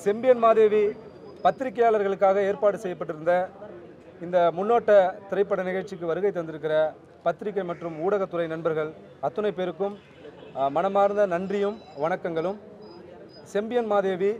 செம்பியன் மாதேவி பத்திரிகையாளர்களுக்காக ஏற்பாடு செய்யப்பட்டிருந்த இந்த முன்னோட்ட திரைப்பட நிகழ்ச்சிக்கு வருகை தந்திருக்கிற பத்திரிகை மற்றும் ஊடகத்துறை நண்பர்கள் அத்துணை பேருக்கும் மனமார்ந்த நன்றியும் வணக்கங்களும். செம்பியன் மாதேவி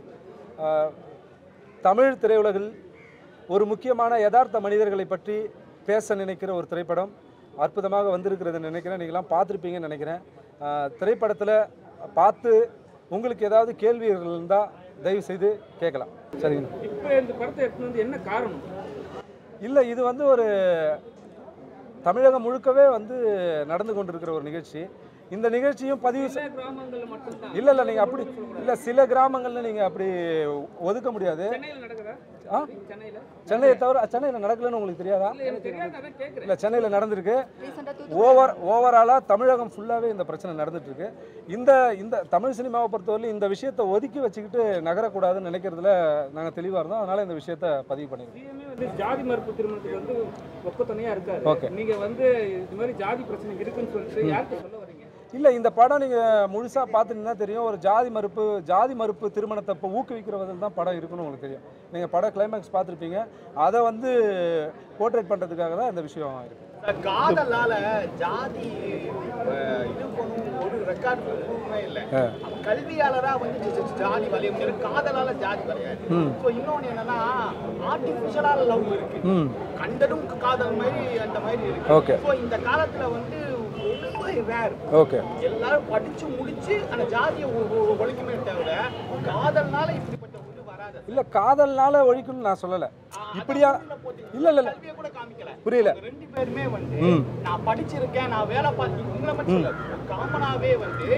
தமிழ் திரையுலகில் ஒரு முக்கியமான யதார்த்த மனிதர்களை பற்றி பேச நினைக்கிற ஒரு திரைப்படம் அற்புதமாக வந்திருக்கிறதுன்னு நினைக்கிறேன். நீங்களாம் பார்த்துருப்பீங்கன்னு நினைக்கிறேன். திரைப்படத்தில் பார்த்து உங்களுக்கு ஏதாவது கேள்விகள் இருந்தால் தயவு செய்து கேட்கலாம். சரிங்க. இப்போ இந்த படத்தை எடுத்து என்ன காரணம்? இல்லை, இது வந்து ஒரு தமிழகம் முழுக்கவே வந்து நடந்து கொண்டிருக்கிற ஒரு நிகழ்ச்சி. இந்த நிகழ்ச்சியும் பதிவு கிராமங்களில் மட்டும்தான் இல்லை நீங்கள் அப்படி இல்லை, சில கிராமங்களில் நீங்கள் அப்படி ஒதுக்க முடியாது. சென்னையை தவிர சென்னையில் நடக்கலன்னு உங்களுக்கு தெரியாதா? இல்லை, சென்னையில் நடந்திருக்கு. ஓவராலாக தமிழகம் ஃபுல்லாகவே இந்த பிரச்சனை நடந்துட்டு இருக்கு. இந்த தமிழ் சினிமாவை பொறுத்தவரையிலும் இந்த விஷயத்தை ஒதுக்கி வச்சுக்கிட்டு நகரக்கூடாதுன்னு நினைக்கிறதுல நாங்கள் தெளிவாக இருந்தோம். அதனால இந்த விஷயத்தை பதிவு பண்ணிருக்கோம். ஜாதி மறுப்பு திருமணத்துக்கு வந்து ஒப்பந்தனையாக இருக்காரு. ஓகே, நீங்கள் வந்து இது மாதிரி ஜாதி பிரச்சனை இருக்குன்னு சொல்லிட்டு யாருக்கு சொல்ல வரீங்க? இல்லை, இந்த படம் நீங்கள் முழுசாக பார்த்துட்டீங்கன்னா தெரியும். ஒரு ஜாதி மறுப்பு திருமணத்தை இப்போ ஊக்குவிக்கிற விதத்தில் தான் படம் இருக்குன்னு உங்களுக்கு தெரியும். நீங்கள் படம் கிளைமேக்ஸ் பார்த்துருப்பீங்க. அதை வந்து போர்ட்ரேட் பண்ணுறதுக்காக தான் இந்த விஷயம் இருக்குது. காதலால ஜாதி இது ஒரு ரெக்கார்டு இல்லை. கல்வியாளரா வந்து ஜாதி வலிய காதலால ஜாதி வரையாது. இன்னொன்னு என்னன்னா ஆர்டிபிஷியலால லவ் இருக்கு. கண்டதும் காதல் மாதிரி அந்த மாதிரி இருக்கு. ஓகே, இந்த காலத்துல வந்து ஓகே, எல்லாரும் படிச்சு முடிச்சு அந்த ஜாதியை ஒழிக்குமே தவிர காதல்னால இப்படிப்பட்ட ஒண்ணு வராது. இல்ல, காதல்னால ஒழிக்கணும்னு நான் சொல்லல. இப்படியா? இல்ல கூட காமிக்கல. புரியல. ரெண்டு பேருமே வந்து நான் படிச்சிருக்கேன், நான் வேலை பார்த்து உங்களை மட்டும் காமனாவே வந்து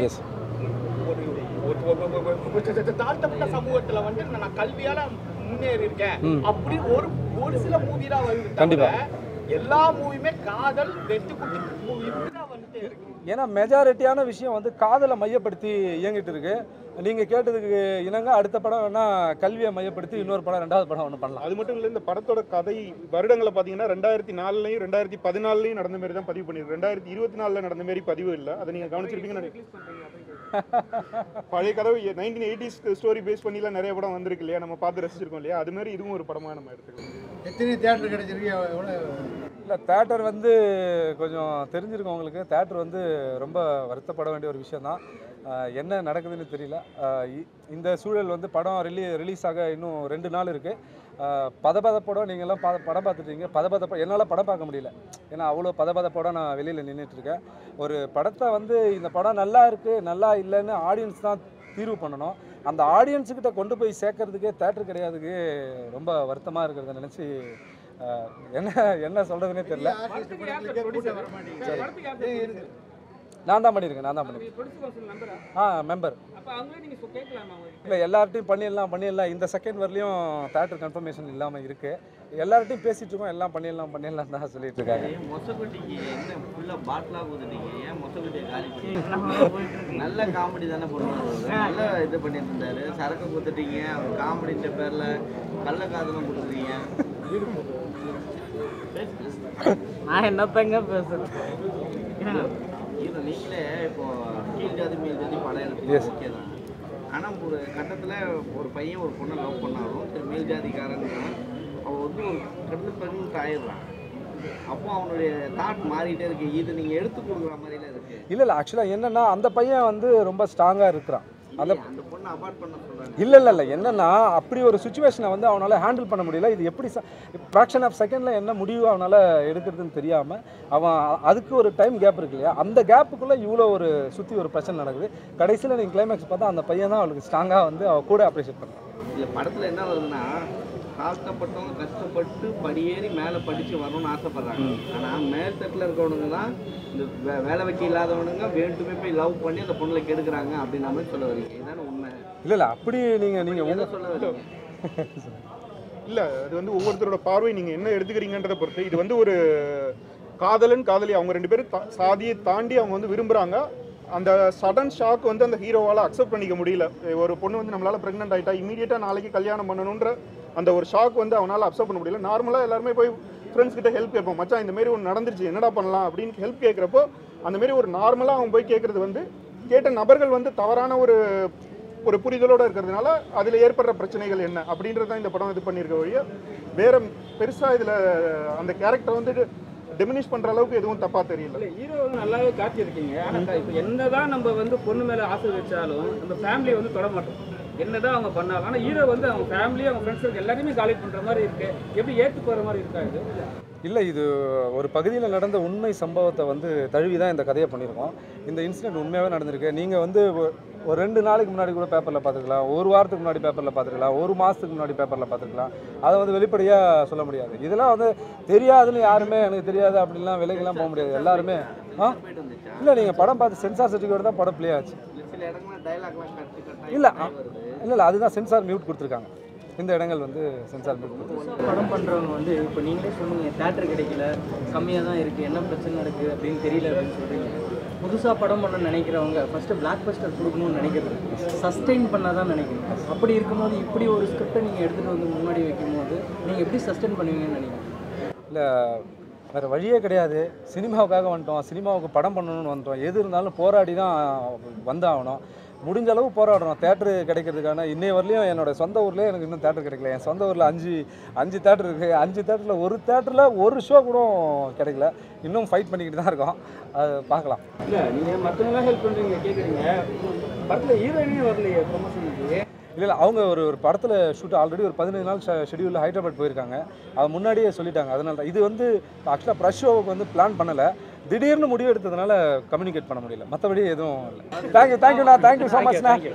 ஒரு தாழ்த்தப்பட்ட சமூகத்துல வந்து நான் கல்வியால முன்னேறி இருக்கேன் அப்படி ஒரு சில மூவி தான் வருது. கண்டிப்பா எல்லா மூவியுமே காதல் வெட்டுக்குட்டி இப்படிதான் வந்துட்டே இருக்கு. ஏன்னா மெஜாரிட்டியான விஷயம் வந்து காதலை மையப்படுத்தி இயங்கிட்டு இருக்கு. நீங்க கேட்டதுக்கு இணங்க அடுத்த படம் வேணா கல்வியை மையப்படுத்தி இன்னொரு படம், ரெண்டாவது படம் ஒன்று பண்ணலாம். அது மட்டும் இல்லை, இந்த படத்தோட கதை வருடங்களை பார்த்தீங்கன்னா 2004லையும் 2014லையும் நடந்த மாதிரி தான் பதிவு பண்ணிருக்கு. 2024ல் நடந்த மாதிரி பதிவு இல்லை. அதை நீங்கள் கவனிச்சிருப்பீங்கன்னு பழைய கதை 1980s ஸ்டோரி பேஸ் பண்ணிலாம் நிறைய படம் வந்திருக்கு இல்லையா, நம்ம பார்த்து ரசிச்சிருக்கோம் இல்லையா. அது மாதிரி இதுவும் ஒரு படமாக நம்ம எடுத்துக்கலாம். எத்தனை தியேட்டர் கிடைச்சிருக்கு? இல்லை, தேட்டர் வந்து கொஞ்சம் தெரிஞ்சிருக்கும் உங்களுக்கு. தேட்டர் வந்து ரொம்ப வருத்தப்பட வேண்டிய ஒரு விஷயந்தான். என்ன நடக்குதுன்னு தெரியல. இந்த சூழல் வந்து படம் ரிலீஸ் ஆக இன்னும் 2 நாள் இருக்குது. பதபதப்படம் நீங்கள்லாம் படம் பார்த்துட்டீங்க. பதபதப்படம் என்னால் படம் பார்க்க முடியல. ஏன்னா அவ்வளோ பதபதப்படம் நான் வெளியில் நின்றுட்டுருக்கேன். ஒரு படத்தை வந்து இந்த படம் நல்லா இருக்குது நல்லா இல்லைன்னு ஆடியன்ஸ் தான் தீர்வு பண்ணணும். அந்த ஆடியன்ஸுக்கிட்ட கொண்டு போய் சேர்க்கறதுக்கே தேட்டர் கிடையாதுக்கு ரொம்ப வருத்தமாக இருக்கிறத நினச்சி என்ன சொல்கிறதுனே தெரியல. நான் தான் பண்ணியிருக்கேன். மெம்பர். இல்லை, எல்லார்ட்டையும் பண்ணிடலாம். இந்த செகண்ட் வரலையும் தேட்டர் கன்ஃபர்மேஷன் இல்லாமல் இருக்குது. எல்லார்ட்டையும் பேசிட்டு இருக்கோம். எல்லாம் பண்ணிடலாம் தான் சொல்லிட்டு இருக்காங்க. நல்ல காமெடி தானே பண்ணுவாங்க. நல்ல இது பண்ணிட்டு இருந்தாரு. சரக்கு கொடுத்துட்டீங்க, அவர் காமெடின்ற பேர்ல நல்ல காதலும் கொடுக்குறீங்க. நான் என்னத்தங்க பேசுறேன். நீங்களே இப்போ கீழ் ஜாதி மேல் ஜாதி படம் எடுத்து ஓகே தான். ஆனால் ஒரு கட்டத்தில் ஒரு பையன் ஒரு பொண்ணை லவ் பண்ணாலும் மேல் ஜாதிக்காரன் அவன் வந்து ஒரு கட்டத்தில் ப்ரெக்னென்ட் ஆயிடுறான். அப்போ அவனுடைய தாட் மாறிட்டே இருக்கு. இது நீங்கள் எடுத்து கொடுக்குற மாதிரிலாம் இருக்கு. இல்லை, ஆக்சுவலாக என்னன்னா அந்த பையன் வந்து ரொம்ப ஸ்ட்ராங்காக இருக்கிறான். அந்த பொண்ணை அவாய்ட் பண்ண சொல்கிறாங்க. இல்லை என்னன்னா அப்படி ஒரு சுச்சுவேஷனை வந்து அவனால் ஹேண்டில் பண்ண முடியல. இது எப்படி ஃப்ராக்ஷன் ஆஃப் செகண்டில் என்ன முடிவு அவனால் எடுக்கிறதுன்னு தெரியாமல் அவன் அதுக்கு ஒரு டைம் கேப் இருக்கு இல்லையா, அந்த கேப்புக்குள்ளே இவ்வளோ ஒரு சுற்றி ஒரு பிரச்சனை நடக்குது. கடைசியில் நீங்கள் கிளைமேக்ஸ் பார்த்தா அந்த பையன் தான் அவளுக்கு ஸ்ட்ராங்காக வந்து அவள் கூட அப்ரிஷியேட் பண்ணுறான். இல்லை, படத்தில் என்ன வருதுன்னா தாழ்த்தப்பட்டவங்க கஷ்டப்பட்டு படியேறி மேலே படித்து வரணும்னு ஆசைப்படுறாங்க. ஆனால் மேல்தட்டில் இருக்கவனுங்க தான் இந்த வேலை வைக்க இல்லாதவனுங்க வேண்டுமே போய் லவ் பண்ணி அந்த பொண்ணுல கெடுக்கிறாங்க அப்படின்ற மாதிரி சொல்ல வரீங்க. இதுதானே உண்மை? இல்லை அப்படி நீங்கள் என்ன சொல்ல வரீங்க? இல்லை, அது வந்து ஒவ்வொருத்தரோட பார்வை நீங்கள் என்ன எடுத்துக்கிறீங்கன்றதை பொறுத்து. இது வந்து ஒரு காதலன் காதலி அவங்க 2 பேரும் சாதியை தாண்டி அவங்க வந்து விரும்புகிறாங்க. அந்த சடன் ஷாக் வந்து அந்த ஹீரோவால் அக்செப்ட் பண்ணிக்க முடியல. ஒரு பொண்ணு வந்து நம்மளால் ப்ரெக்னென்ட் ஆகிட்டா இமீடியட்டாக நாளைக்கு கல்யாணம் பண்ணணுன்ற அந்த ஒரு ஷாக் வந்து அவனால் அக்செப்ட் பண்ண முடியல. நார்மலாக எல்லாருமே போய் ஃப்ரெண்ட்ஸ் கிட்ட ஹெல்ப் கேட்போம். மச்சான் இந்த மாதிரி ஒன்று நடந்துருச்சு, என்னடா பண்ணலாம் அப்படின்னு ஹெல்ப் கேட்குறப்போ அந்த மாதிரி ஒரு நார்மலாக அவன் போய் கேட்குறது வந்து கேட்ட நபர்கள் வந்து தவறான ஒரு ஒரு புரிதலோடு இருக்கிறதுனால அதில் ஏற்படுற பிரச்சனைகள் என்ன அப்படின்றது தான் இந்த படம் இது பண்ணியிருக்க வழிய வேற பெருசாக இதில் அந்த கேரக்டர் வந்து டெமினிஷ் பண்ணுற அளவுக்கு எதுவும் தப்பாக தெரியல. இல்லை ஹீரோ வந்து நல்லாவே காட்டியிருக்கீங்க. ஆனால் இப்போ என்னதான் நம்ம வந்து பொண்ணு மேலே ஆசை வச்சாலும் நம்ம ஃபேமிலியை வந்து தொட மாட்டோம். என்னதான் அவங்க பண்ணாலும் ஆனால் ஹீரோ வந்து அவங்க ஃபேமிலி அவங்க ஃப்ரெண்ட்ஸுக்கு எல்லாரையுமே காலேஜ் பண்ணுற மாதிரி இருக்கு. எப்படி ஏற்று போகிற மாதிரி இருக்காது? இல்லை, இது ஒரு பகுதியில் நடந்த உண்மை சம்பவத்தை வந்து தழுவி தான் இந்த கதையை பண்ணியிருக்கோம். இந்த இன்சிடென்ட் உண்மையாகவே நடந்திருக்கு. நீங்கள் வந்து ஒரு 2 நாளைக்கு முன்னாடி கூட பேப்பரில் பார்த்துருக்கலாம், ஒரு வாரத்துக்கு முன்னாடி பேப்பரில் பார்த்துருக்கலாம், ஒரு மாதத்துக்கு முன்னாடி பேப்பரில் பார்த்துருக்கலாம். அதை வந்து வெளிப்படையாக சொல்ல முடியாது. இதெல்லாம் வந்து தெரியாதுன்னு யாருமே எனக்கு தெரியாது அப்படின்லாம் விலைக்கெல்லாம் போக முடியாது. எல்லாருமே இல்லை, நீங்கள் படம் பார்த்து சென்சார் சர்டிஃபிகேட் தான் படம் ப்ளே ஆச்சு. சில இடங்கள்ல டைலாக்லாம் இல்லை இல்லை அதுதான் சென்சார் மியூட் கொடுத்துருக்காங்க. இந்த இடங்கள் வந்து சென்சார் மியூட் கொடுத்துருக்காங்க. படம் பண்ணுறவங்க வந்து இப்போ நீங்களே சொன்னீங்க தேட்டர் கிடைக்கல, கம்மியாக தான் இருக்குது, என்ன பிரச்சனை இருக்குது அப்படின்னு தெரியல அப்படின்னு சொல்கிறீங்க. புதுசாக படம் பண்ண நினைக்கிறவங்க ஃபஸ்ட்டு பிளாக் பஸ்டர் கொடுக்கணும்னு நினைக்கிறது, சஸ்டெயின் பண்ண தான் நினைக்கணும். அப்படி இருக்கும்போது இப்படி ஒரு ஸ்கிரிப்டை நீங்கள் எடுத்துகிட்டு வந்து முன்னாடி வைக்கும்போது நீங்கள் எப்படி சஸ்டெயின் பண்ணுவீங்கன்னு நினைக்கிறீங்க? இல்லை, வேறு வழியே கிடையாது. சினிமாவுக்காக வந்துட்டோம், சினிமாவுக்கு படம் பண்ணணும்னு வந்துட்டோம். எது இருந்தாலும் போராடி தான் வந்தாகணும். முடிஞ்ச அளவு போராடுறோம் தேட்டரு கிடைக்கிறதுக்கான. இன்னைய வரலையும் என்னோடய சொந்த ஊர்லேயே எனக்கு இன்னும் தேட்டர் கிடைக்கல. என் சொந்த ஊரில் 5 தேட்டர் இருக்குது. 5 தேட்டரில் ஒரு தேட்டரில் ஒரு ஷோ கூட கிடைக்கல. இன்னும் ஃபைட் பண்ணிக்கிட்டு தான் இருக்கோம். அது பார்க்கலாம். இல்லை நீங்கள் மற்றவங்களாம் ஹெல்ப் பண்ணுறீங்க கேட்குறீங்க, படத்தில் ஹீரோயினே வரலையே ப்ரொமோஷனுக்கு. இல்லை, அவங்க ஒரு படத்தில் ஷூட் ஆல்ரெடி ஒரு 15 நாள் ஷெடியூலில் ஹைதராபாத் போயிருக்காங்க. அது முன்னாடியே சொல்லிட்டாங்க. அதனால தான் இது வந்து ஆக்சுவலாக ப்ரெஷ் ஷோவுக்கு வந்து பிளான் பண்ணலை. திடீர்னு முடிவு எடுத்ததுனால கம்யூனிகேட் பண்ண முடியல. மற்றபடி எதுவும் இல்லை. Thank you so மச்ண்ணா.